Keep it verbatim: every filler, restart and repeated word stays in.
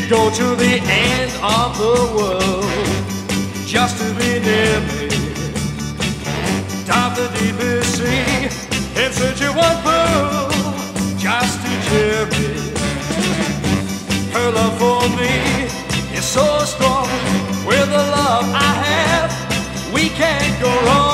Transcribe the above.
go to the end of the world just to be near me. Dive the deepest sea in search of one pearl just to cheer me. Her love for me is so strong. With the love I have, we can't go wrong.